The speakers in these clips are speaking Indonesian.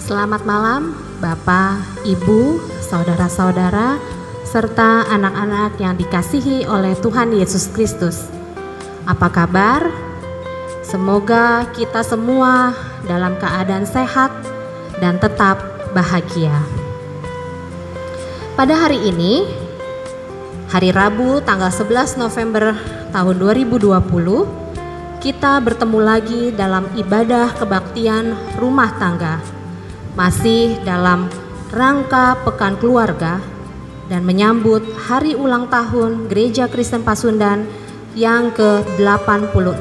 Selamat malam Bapak, Ibu, saudara-saudara, serta anak-anak yang dikasihi oleh Tuhan Yesus Kristus. Apa kabar? Semoga kita semua dalam keadaan sehat dan tetap bahagia. Pada hari ini, hari Rabu tanggal 11 November tahun 2020, kita bertemu lagi dalam ibadah kebaktian rumah tangga, masih dalam rangka Pekan Keluarga dan menyambut hari ulang tahun Gereja Kristen Pasundan yang ke-86.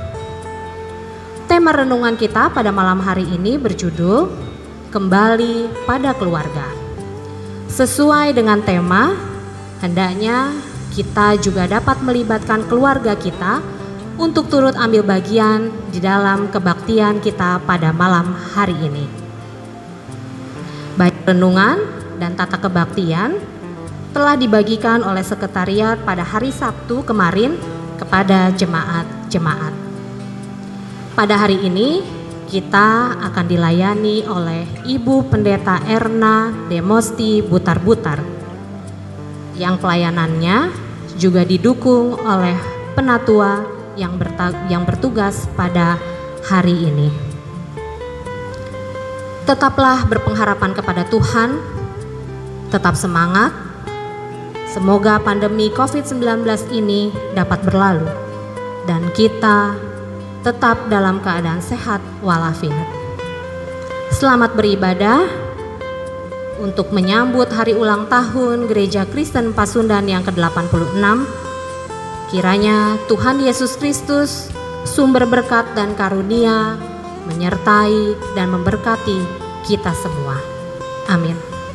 Tema renungan kita pada malam hari ini berjudul Kembali pada Keluarga. Sesuai dengan tema, hendaknya kita juga dapat melibatkan keluarga kita untuk turut ambil bagian di dalam kebaktian kita pada malam hari ini. Baik renungan dan tata kebaktian telah dibagikan oleh sekretariat pada hari Sabtu kemarin kepada jemaat-jemaat. Pada hari ini kita akan dilayani oleh Ibu Pendeta Erna Demosti Butar-Butar, yang pelayanannya juga didukung oleh penatua yang bertugas pada hari ini. Tetaplah berpengharapan kepada Tuhan, tetap semangat. Semoga pandemi COVID-19 ini dapat berlalu dan kita tetap dalam keadaan sehat walafiat. Selamat beribadah untuk menyambut hari ulang tahun Gereja Kristen Pasundan yang ke-86. Kiranya Tuhan Yesus Kristus, sumber berkat dan karunia, menyertai dan memberkati kita semua. Amin.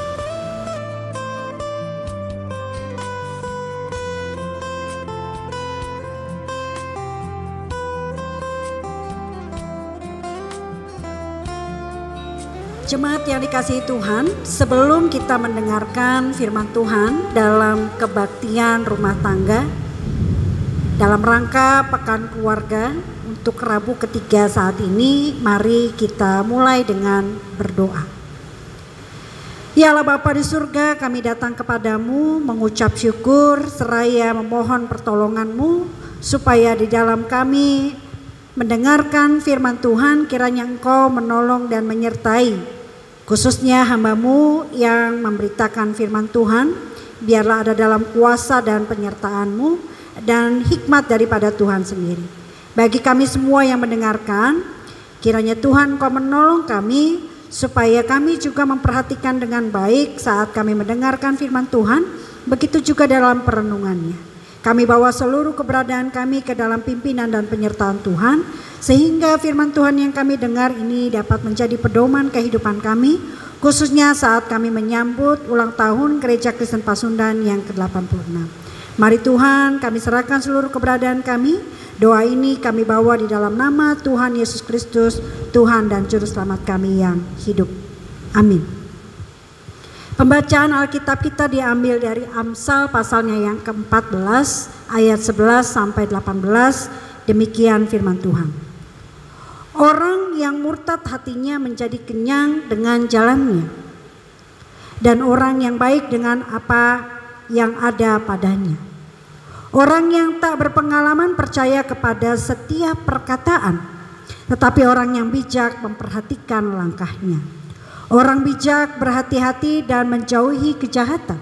Jemaat yang dikasihi Tuhan, sebelum kita mendengarkan firman Tuhan dalam kebaktian rumah tangga dalam rangka Pekan Keluarga untuk Rabu ketiga saat ini, mari kita mulai dengan berdoa. Ya Allah Bapa di surga, kami datang kepadamu mengucap syukur seraya memohon pertolongan-Mu supaya di dalam kami mendengarkan firman Tuhan, kiranya Engkau menolong dan menyertai khususnya hamba-Mu yang memberitakan firman Tuhan. Biarlah ada dalam kuasa dan penyertaan-Mu dan hikmat daripada Tuhan sendiri. Bagi kami semua yang mendengarkan, kiranya Tuhan Kau menolong kami supaya kami juga memperhatikan dengan baik saat kami mendengarkan firman Tuhan, begitu juga dalam perenungannya. Kami bawa seluruh keberadaan kami ke dalam pimpinan dan penyertaan Tuhan, sehingga firman Tuhan yang kami dengar ini dapat menjadi pedoman kehidupan kami, khususnya saat kami menyambut ulang tahun Gereja Kristen Pasundan yang ke-86. Mari Tuhan, kami serahkan seluruh keberadaan kami. Doa ini kami bawa di dalam nama Tuhan Yesus Kristus, Tuhan dan Juru Selamat kami yang hidup. Amin. Pembacaan Alkitab kita diambil dari Amsal pasalnya yang ke-14 ayat 11 sampai 18. Demikian firman Tuhan. Orang yang murtad hatinya menjadi kenyang dengan jalannya, dan orang yang baik dengan apa yang ada padanya. Orang yang tak berpengalaman percaya kepada setiap perkataan, tetapi orang yang bijak memperhatikan langkahnya. Orang bijak berhati-hati dan menjauhi kejahatan,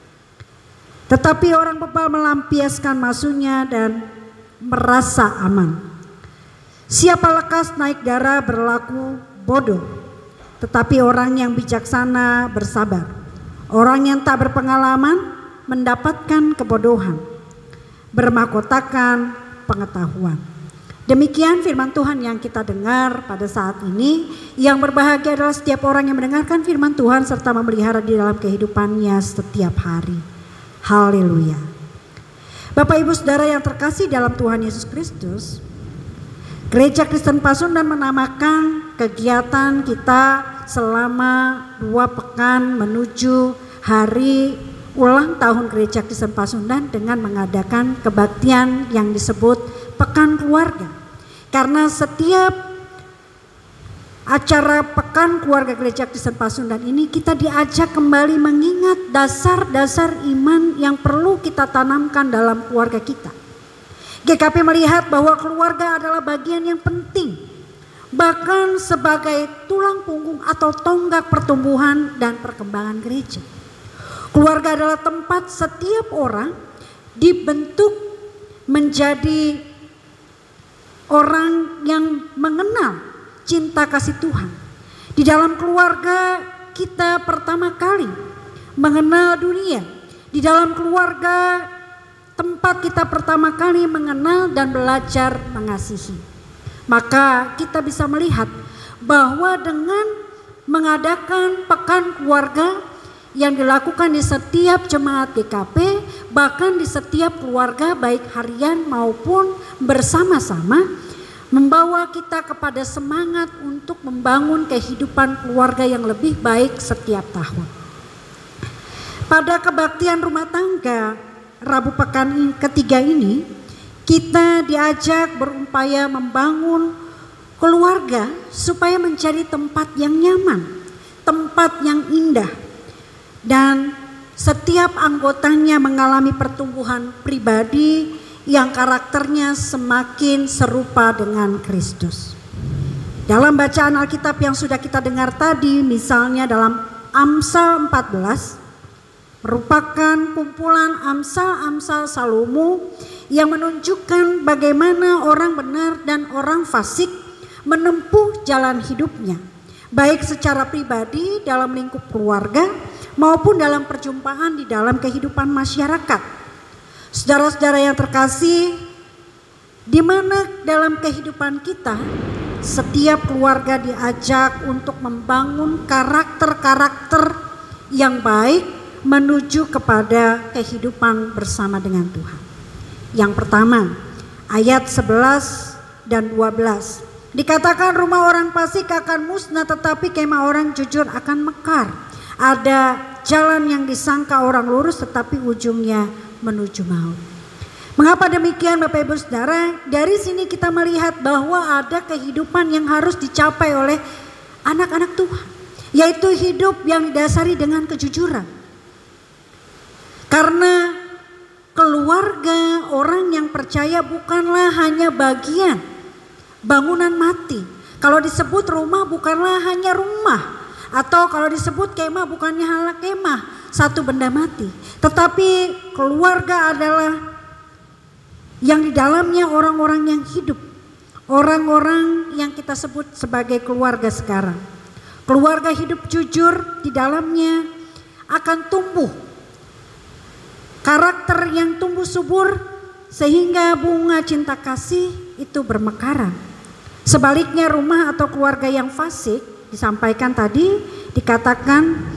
tetapi orang bebal melampiaskan maksudnya dan merasa aman. Siapa lekas naik darah berlaku bodoh, tetapi orang yang bijaksana bersabar. Orang yang tak berpengalaman mendapatkan kebodohan, bermahkotakan pengetahuan. Demikian firman Tuhan yang kita dengar pada saat ini. Yang berbahagia adalah setiap orang yang mendengarkan firman Tuhan serta memelihara di dalam kehidupannya setiap hari. Haleluya. Bapak Ibu Saudara yang terkasih dalam Tuhan Yesus Kristus, Gereja Kristen Pasundan menamakan kegiatan kita selama 2 pekan menuju hari ulang tahun Gereja Kristen Pasundan dengan mengadakan kebaktian yang disebut Pekan Keluarga. Karena setiap acara Pekan Keluarga Gereja Kristen Pasundan ini kita diajak kembali mengingat dasar-dasar iman yang perlu kita tanamkan dalam keluarga kita. GKP melihat bahwa keluarga adalah bagian yang penting, bahkan sebagai tulang punggung atau tonggak pertumbuhan dan perkembangan gereja. Keluarga adalah tempat setiap orang dibentuk menjadi orang yang mengenal cinta kasih Tuhan. Di dalam keluarga kita pertama kali mengenal dunia. Di dalam keluarga tempat kita pertama kali mengenal dan belajar mengasihi. Maka kita bisa melihat bahwa dengan mengadakan pekan keluarga yang dilakukan di setiap jemaat GKP, bahkan di setiap keluarga baik harian maupun bersama-sama, membawa kita kepada semangat untuk membangun kehidupan keluarga yang lebih baik setiap tahun. Pada kebaktian rumah tangga Rabu pekan ketiga ini, kita diajak berupaya membangun keluarga supaya menjadi tempat yang nyaman, tempat yang indah, dan setiap anggotanya mengalami pertumbuhan pribadi yang karakternya semakin serupa dengan Kristus. Dalam bacaan Alkitab yang sudah kita dengar tadi, misalnya dalam Amsal 14, merupakan kumpulan amsal-amsal Salomo yang menunjukkan bagaimana orang benar dan orang fasik menempuh jalan hidupnya, baik secara pribadi dalam lingkup keluarga maupun dalam perjumpaan di dalam kehidupan masyarakat. Saudara-saudara yang terkasih, di mana dalam kehidupan kita setiap keluarga diajak untuk membangun karakter-karakter yang baik menuju kepada kehidupan bersama dengan Tuhan. Yang pertama, ayat 11 dan 12. Dikatakan rumah orang fasik akan musnah, tetapi kemah orang jujur akan mekar. Ada jalan yang disangka orang lurus tetapi ujungnya menuju maut. Mengapa demikian Bapak Ibu Saudara? Dari sini kita melihat bahwa ada kehidupan yang harus dicapai oleh anak-anak Tuhan, yaitu hidup yang didasari dengan kejujuran. Karena keluarga orang yang percaya bukanlah hanya bagian bangunan mati. Kalau disebut rumah bukanlah hanya rumah, atau kalau disebut kemah bukannya hanya kemah, satu benda mati, tetapi keluarga adalah yang di dalamnya orang-orang yang hidup, orang-orang yang kita sebut sebagai keluarga sekarang. Keluarga hidup jujur, di dalamnya akan tumbuh karakter yang tumbuh subur sehingga bunga cinta kasih itu bermekaran. Sebaliknya rumah atau keluarga yang fasik, disampaikan tadi, dikatakan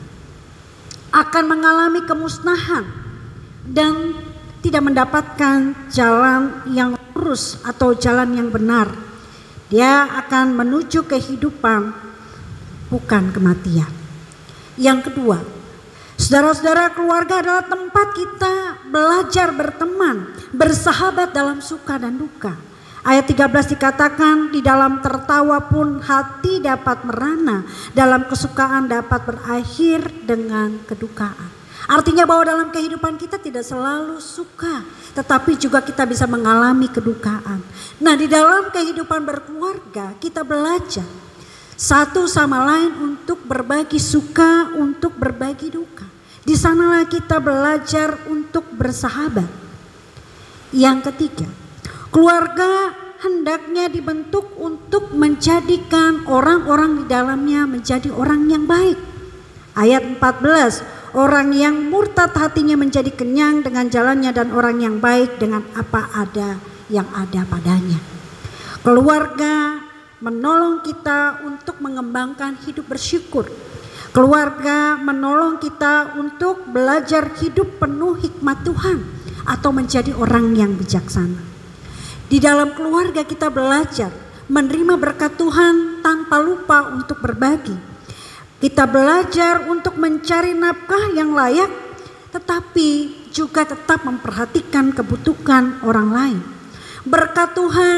akan mengalami kemusnahan dan tidak mendapatkan jalan yang lurus atau jalan yang benar. Dia akan menuju kehidupan, bukan kematian. Yang kedua, saudara-saudara, keluarga adalah tempat kita belajar berteman, bersahabat dalam suka dan duka. Ayat 13 dikatakan, di dalam tertawa pun hati dapat merana, dalam kesukaan dapat berakhir dengan kedukaan. Artinya bahwa dalam kehidupan kita tidak selalu suka, tetapi juga kita bisa mengalami kedukaan. Nah, di dalam kehidupan berkeluarga kita belajar satu sama lain untuk berbagi suka, untuk berbagi duka. Di sanalah kita belajar untuk bersahabat. Yang ketiga, keluarga hendaknya dibentuk untuk menjadikan orang-orang di dalamnya menjadi orang yang baik. Ayat 14, orang yang murtad hatinya menjadi kenyang dengan jalannya, dan orang yang baik dengan apa ada yang ada padanya. Keluarga menolong kita untuk mengembangkan hidup bersyukur. Keluarga menolong kita untuk belajar hidup penuh hikmat Tuhan atau menjadi orang yang bijaksana. Di dalam keluarga kita belajar menerima berkat Tuhan tanpa lupa untuk berbagi. Kita belajar untuk mencari nafkah yang layak, tetapi juga tetap memperhatikan kebutuhan orang lain. Berkat Tuhan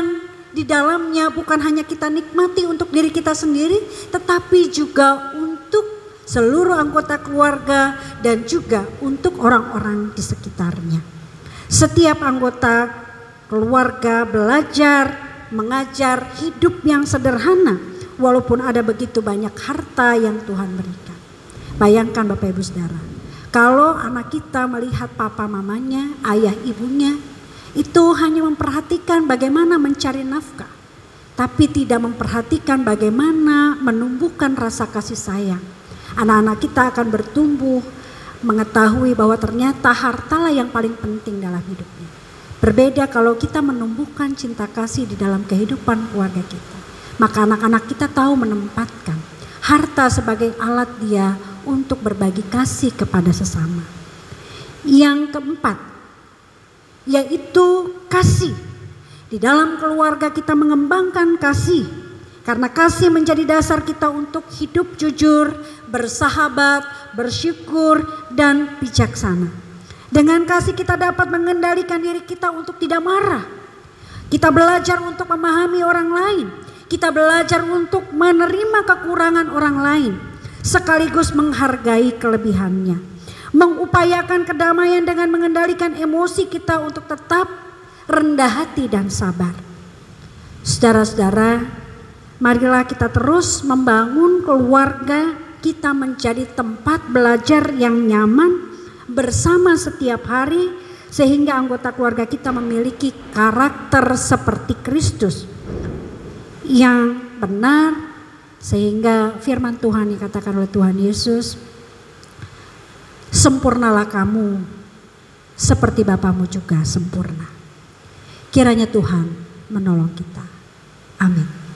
di dalamnya bukan hanya kita nikmati untuk diri kita sendiri, tetapi juga untuk seluruh anggota keluarga dan juga untuk orang-orang di sekitarnya. Setiap anggota keluarga belajar, mengajar hidup yang sederhana walaupun ada begitu banyak harta yang Tuhan berikan. Bayangkan Bapak Ibu Saudara, kalau anak kita melihat papa mamanya, ayah ibunya itu hanya memperhatikan bagaimana mencari nafkah, tapi tidak memperhatikan bagaimana menumbuhkan rasa kasih sayang. Anak-anak kita akan bertumbuh mengetahui bahwa ternyata hartalah yang paling penting dalam hidupnya. Berbeda kalau kita menumbuhkan cinta kasih di dalam kehidupan keluarga kita. Maka anak-anak kita tahu menempatkan harta sebagai alat dia untuk berbagi kasih kepada sesama. Yang keempat, yaitu kasih. Di dalam keluarga kita mengembangkan kasih. Karena kasih menjadi dasar kita untuk hidup jujur, bersahabat, bersyukur, dan bijaksana. Dengan kasih kita dapat mengendalikan diri kita untuk tidak marah. Kita belajar untuk memahami orang lain. Kita belajar untuk menerima kekurangan orang lain, sekaligus menghargai kelebihannya. Mengupayakan kedamaian dengan mengendalikan emosi kita untuk tetap rendah hati dan sabar. Saudara-saudara, marilah kita terus membangun keluarga kita menjadi tempat belajar yang nyaman bersama setiap hari, sehingga anggota keluarga kita memiliki karakter seperti Kristus yang benar, sehingga firman Tuhan dikatakan oleh Tuhan Yesus, sempurnalah kamu seperti Bapamu juga sempurna. Kiranya Tuhan menolong kita. Amin.